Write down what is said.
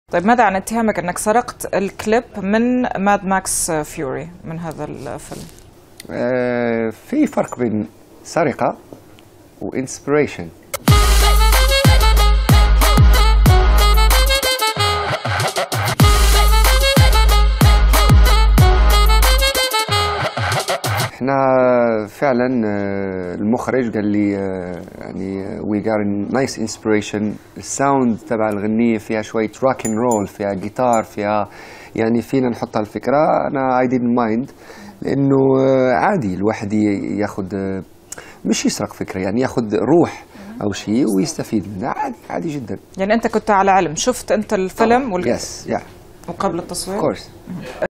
طيب ماذا عن اتهامك أنك سرقت الكليب من ماد ماكس فيوري من هذا الفيلم؟ في فرق بين سرقة وإنسبريشن. احنا فعلا المخرج قال لي يعني وي got نايس انسبريشن. الساوند تبع الغنية فيها شوية روك اند رول، فيها جيتار، فيها يعني فينا نحطها الفكرة. انا I didn't mind لانه عادي الواحد ياخذ مش يسرق فكرة، يعني ياخذ روح او شيء ويستفيد منها. عادي عادي جدا. يعني انت كنت على علم، شفت انت الفيلم يس وقبل التصوير؟ of course.